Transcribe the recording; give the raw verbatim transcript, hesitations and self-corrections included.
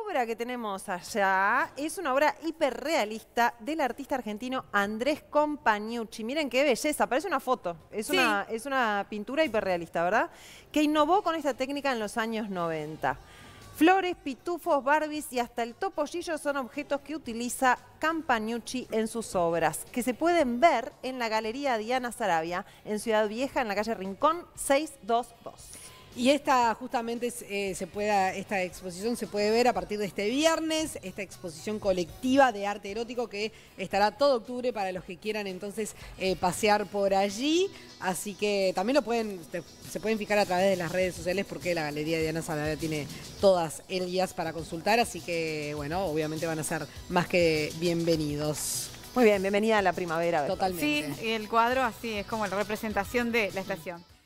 obra que tenemos allá es una obra hiperrealista del artista argentino Andrés Compagnucci. Miren qué belleza, parece una foto. Es, sí. una, es una pintura hiperrealista, ¿verdad? Que innovó con esta técnica en los años noventa. Flores, pitufos, Barbies y hasta el topollillo son objetos que utiliza Compagnucci en sus obras, que se pueden ver en la Galería Diana Saravia, en Ciudad Vieja, en la calle Rincón seiscientos veintidós. Y esta justamente eh, se pueda, esta exposición se puede ver a partir de este viernes, esta exposición colectiva de arte erótico que estará todo octubre para los que quieran entonces eh, pasear por allí. Así que también lo pueden, se pueden fijar a través de las redes sociales porque la Galería Diana Saravia tiene todas ellas para consultar. Así que bueno, obviamente van a ser más que bienvenidos. Muy bien, bienvenida a la primavera. Totalmente. Sí, y el cuadro así es como la representación de la estación.